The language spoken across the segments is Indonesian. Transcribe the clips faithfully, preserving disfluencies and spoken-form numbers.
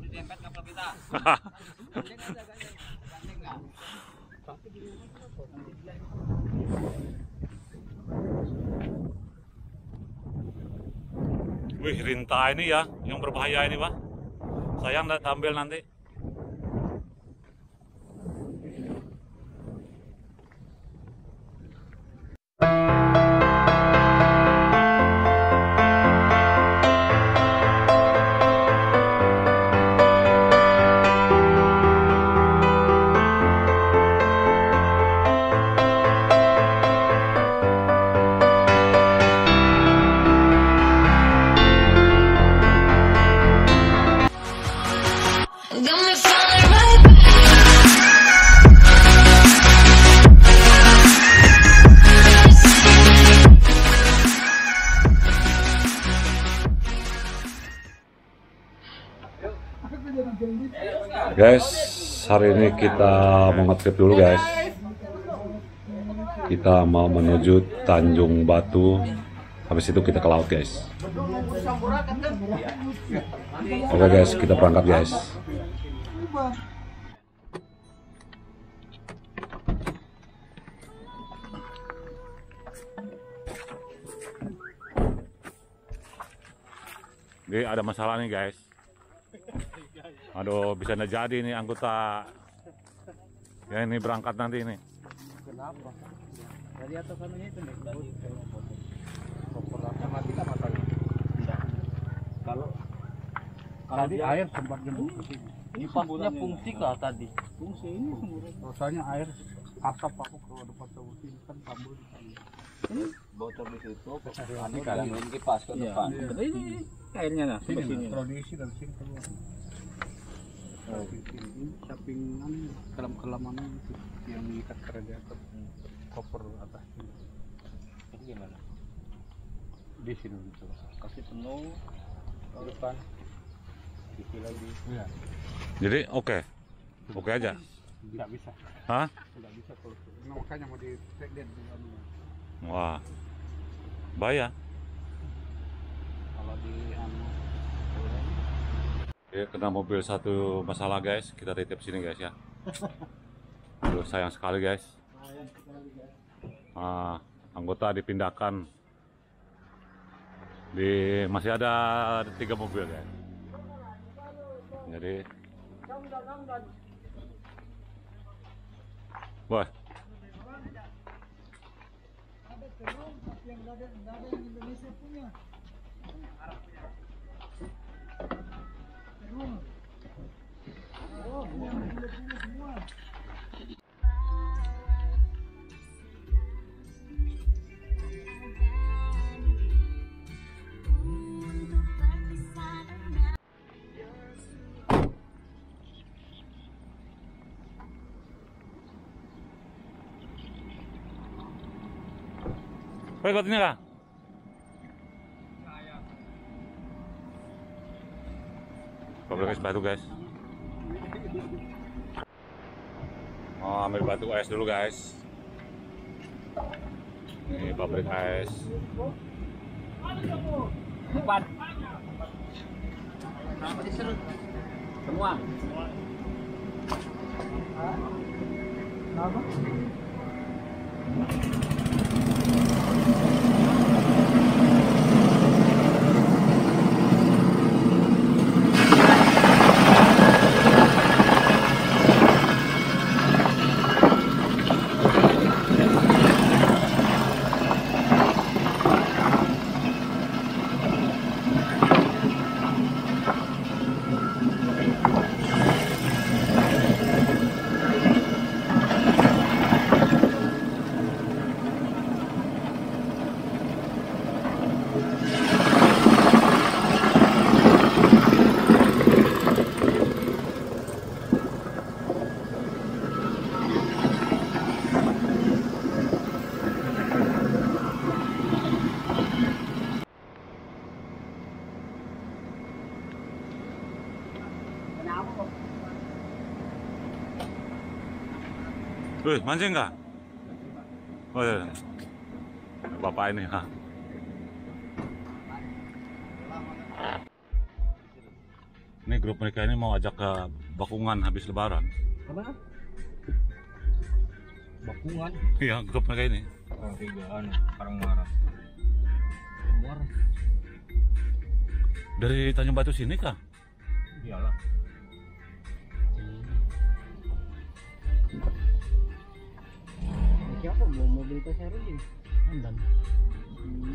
Wih, rinta ini ya, yang berbahaya ini, Pak. Sayang nggak ambil nanti. Guys, hari ini kita mau nge-trip dulu guys. Kita mau menuju Tanjung Batu. Habis itu kita ke laut guys. Oke guys, kita berangkat guys. Oke, ada masalah nih guys. Aduh, bisa nggak jadi nih anggota ya ini berangkat nanti ini. Kenapa? Dari atas kanunya itu nih. Mati lah matanya. Kalau tadi air sempat jemput ke sini. Ini pasnya fungsi kah tadi? Fungsi ini rasanya air asap aku kalau depan tahu sini kan tambul di sana. Ini bocor di situ. Ini kalian kipas ke depan. Ini airnya nah sini. Tradisi dari sini keluar. Ini samping kelam-kelaman itu yang mengikat ke radiator koper atas ini. Ini gimana? Di sini gitu. Kasih penuh ke depan. Isi lagi. Iya. Jadi oke, okay. oke okay aja. Tidak bisa. Hah? Tidak bisa kalau nah, makanya mau di check dia dulu. Wah, bahaya. Kalau di anu Ya, kena mobil satu masalah guys, kita titip sini guys ya. Aduh, sayang sekali guys. Ah, anggota dipindahkan. Di masih ada tiga mobil guys. Jadi, wah. Woi, ikut ini kah? Coba guys, batu guys. Oh, ambil batu es dulu guys. Ini pabrik es. Depan. Semua. apa? Wih, mancing nggak? Oh iya. Bapak ini, ha. Ini grup mereka ini mau ajak ke Bakungan habis lebaran. Apa? Bakungan. Iya, grup mereka ini. Oh, tiga anu, Karang Marah. Muara. Dari Tanjung Batu sini kah? Iyalah. Siapa mau mobil ke Serudin? Andan. Hmm.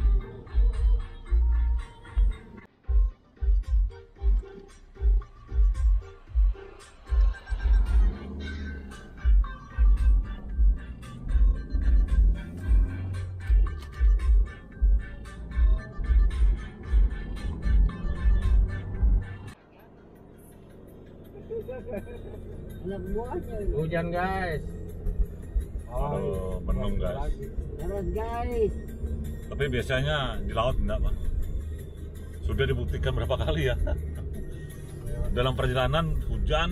Anak buahnya. Hujan guys. Oh, menung guys. Darat guys. Tapi biasanya di laut enggak, Pak. Sudah dibuktikan berapa kali ya. Dalam perjalanan hujan,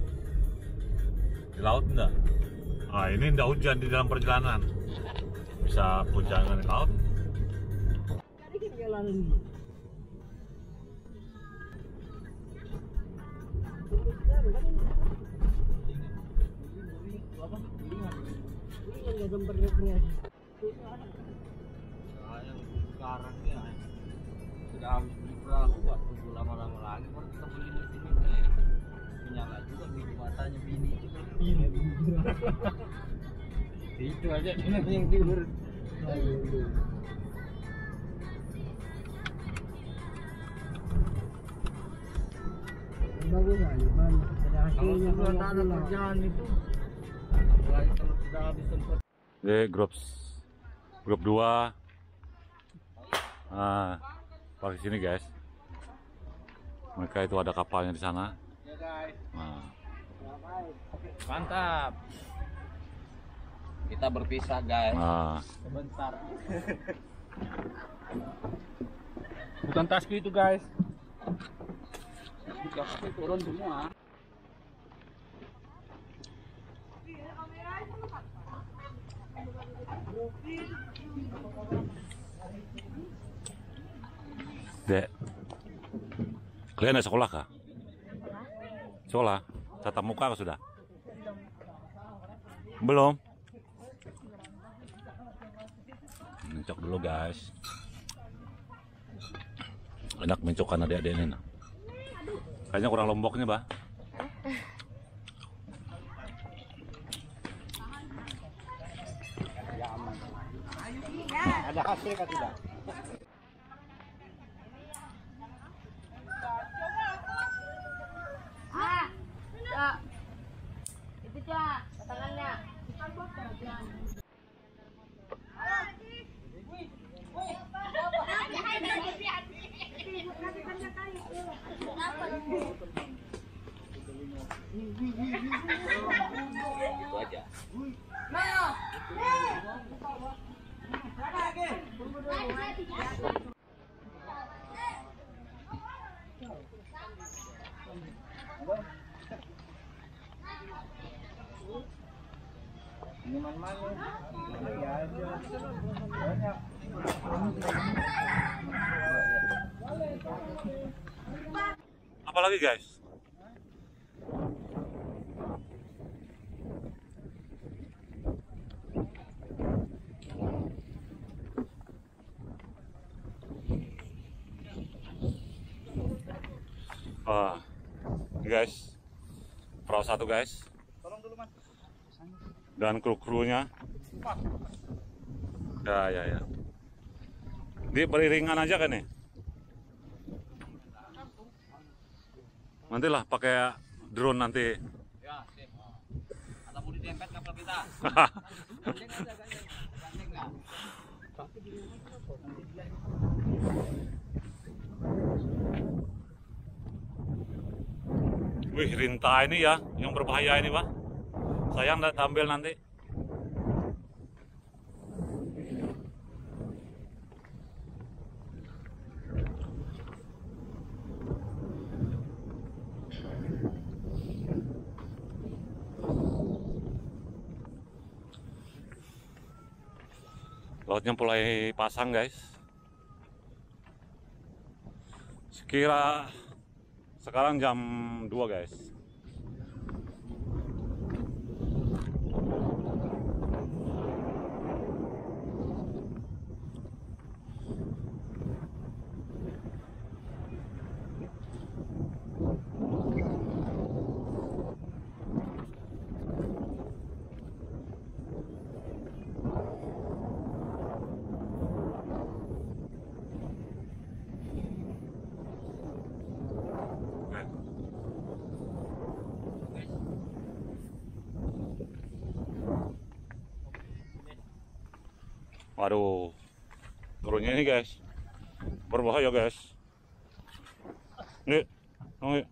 di laut enggak. Ah, ini enggak hujan di dalam perjalanan. Bisa hujan di laut. Tadi kan jalan ini. Yang sekarang ya sudah habis beli perahu, buat tunggu lama-lama lagi baru kita beli di sini. Menyala juga bini matanya bini juga. Itu aja dia yang tidur. Bagus lah, Ivan. Ada Kalau hasilnya sudah tak ada kerjaan itu, apalagi kalau sudah habis tempat. Oke, grup grup dua. Ah, parkir sini guys. Mereka itu ada kapalnya di sana. Ya guys. Nah, Mantap. Kita berpisah guys. nah. Sebentar. Bukan tasku itu guys. Tapi turun semua. Dek, kalian ada sekolah kah? Sekolah? Tatap muka kah sudah? Belum? Mencok dulu guys. Enak mencokkan adik-adik ini. Nah. Kayaknya kurang lomboknya, Bah. Ada hasil kah tidak? Ah, Cak. Itu Cak, tangannya. Itu aja. Ini mana-mana. Lagi aja. Banyak. Apa lagi guys? Ah, guys, perahu satu guys. Tolong dulu mas. Dan kru-krunya. Ya, ya, ya. Di beriringan aja kan nih. Nantilah pakai drone nanti. Ya, sip. Atau mau ditempel kapal kita. Wih, rinta ini ya, yang berbahaya ini, Pak. Sayang nggak tampil nanti. Lautnya mulai pasang guys. Sekira Sekarang jam dua guys. Waduh, turunnya ini guys, berbahaya guys. Nih, nih.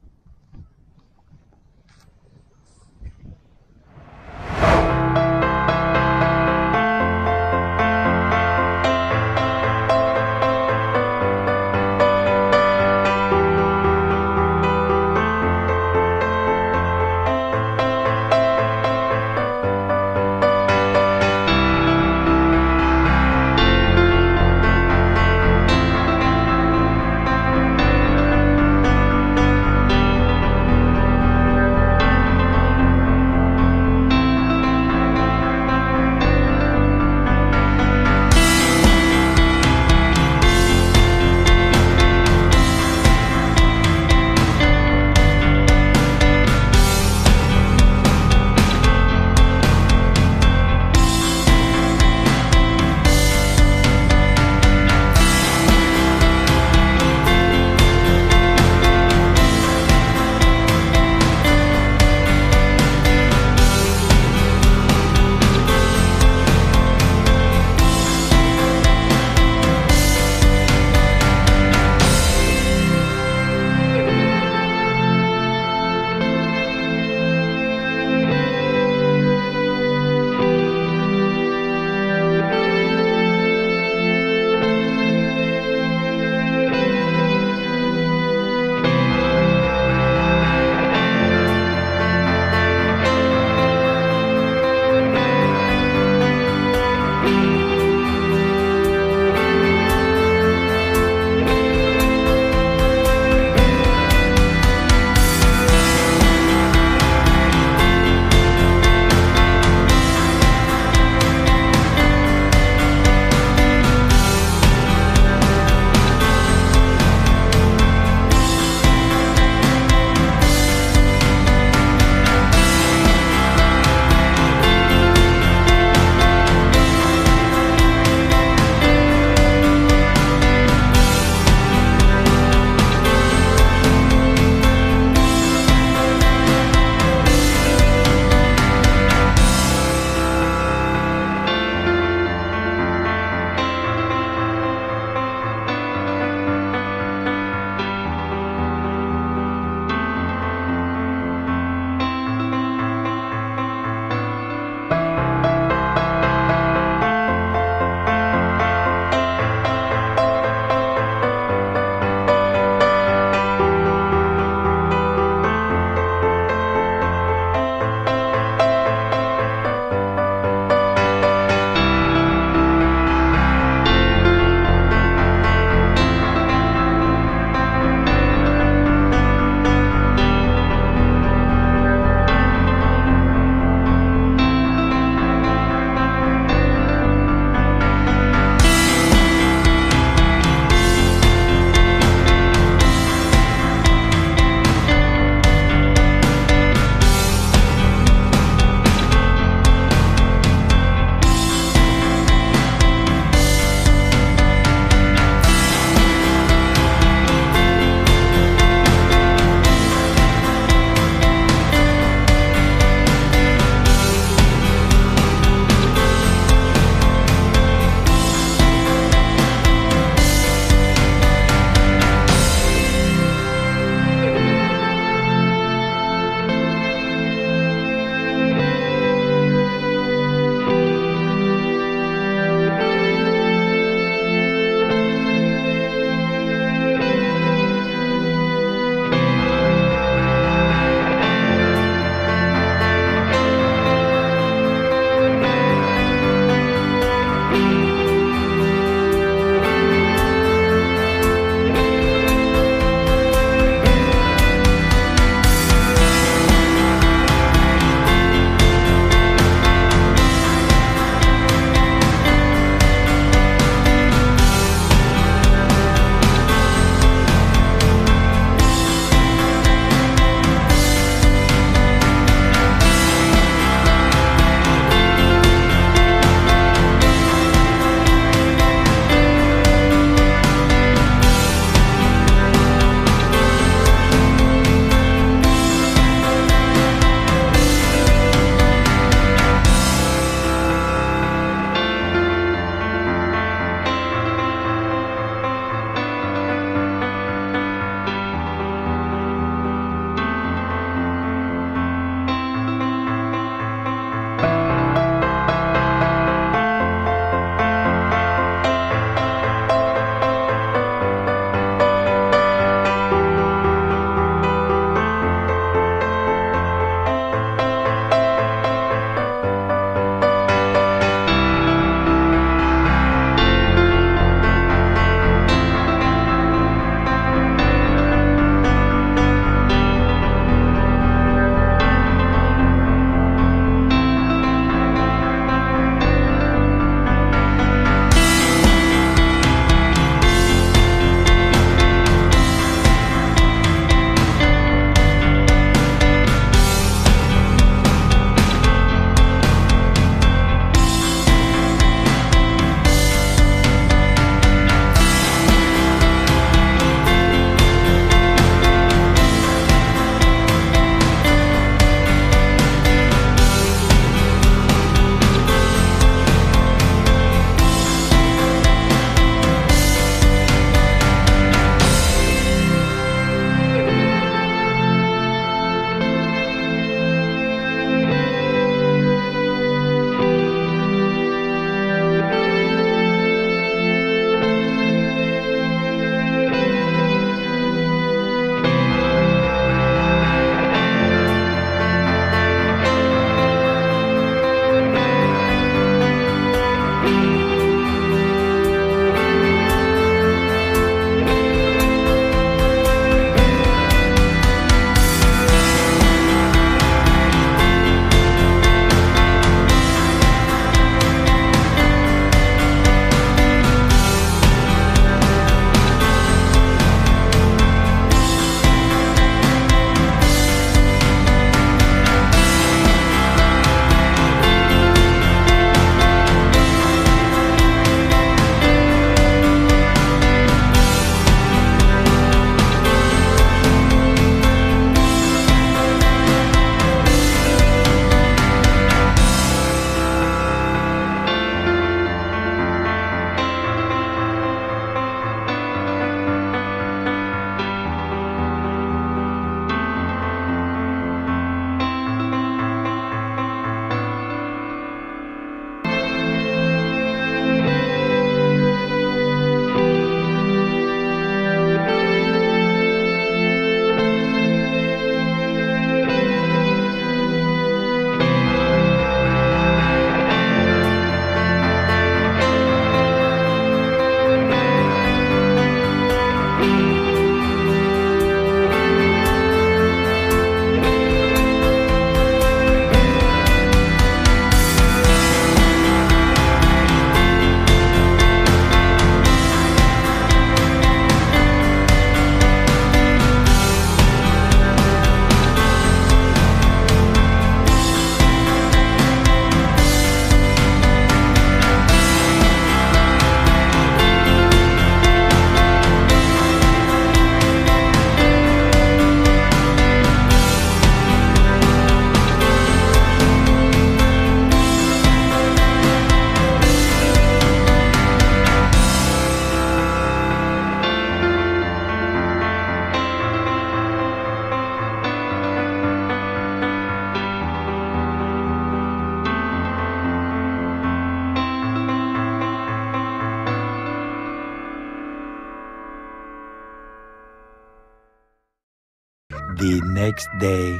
next day.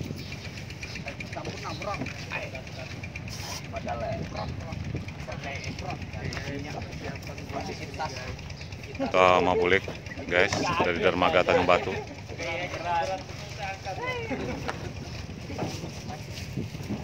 Kita mau bulik guys dari dermaga Tanjung Batu.